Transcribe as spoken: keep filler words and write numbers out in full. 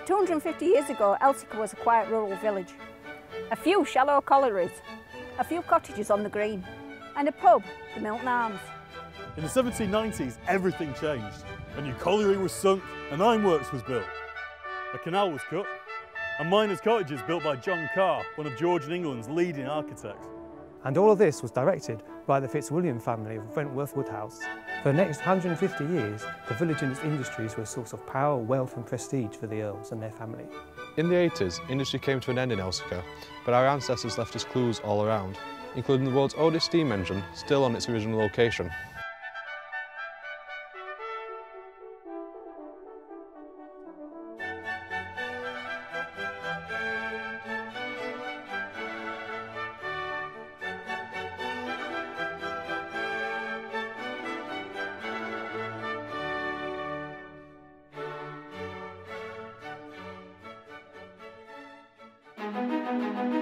two hundred fifty years ago, Elsica was a quiet rural village. A few shallow collieries, a few cottages on the green, and a pub, the Milton Arms. In the seventeen nineties, everything changed. A new colliery was sunk, an ironworks was built. A canal was cut, and miners' cottages built by John Carr, one of George and England's leading architects. And all of this was directed by the Fitzwilliam family of Wentworth Woodhouse. For the next one hundred fifty years, the village and its industries were a source of power, wealth and prestige for the Earls and their family. In the eighties, industry came to an end in Elsica, but our ancestors left us clues all around, including the world's oldest steam engine, still on its original location. Thank you.